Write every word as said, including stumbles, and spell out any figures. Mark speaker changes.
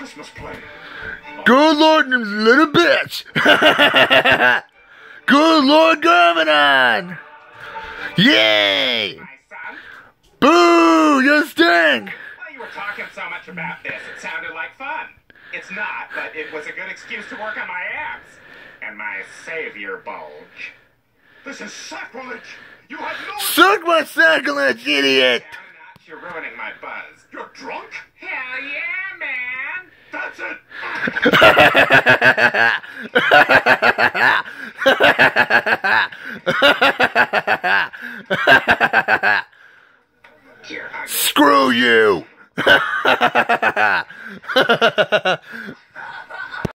Speaker 1: Christmas play.
Speaker 2: Good Lord, little bitch. Good Lord, Garminon. Yay.
Speaker 1: My son?
Speaker 2: Boo, you stink.
Speaker 1: Well, you were talking so much about this, it sounded like fun. It's not, but it was a good excuse to work on my abs. And my savior bulge.
Speaker 3: This is sacrilege! You have no...
Speaker 2: Suck my sacrilege, idiot.
Speaker 1: Down a notch, you're ruining my buzz.
Speaker 3: You're drunk?
Speaker 1: Hell yeah, man!
Speaker 3: That's it!
Speaker 1: You're ugly.
Speaker 2: Screw you.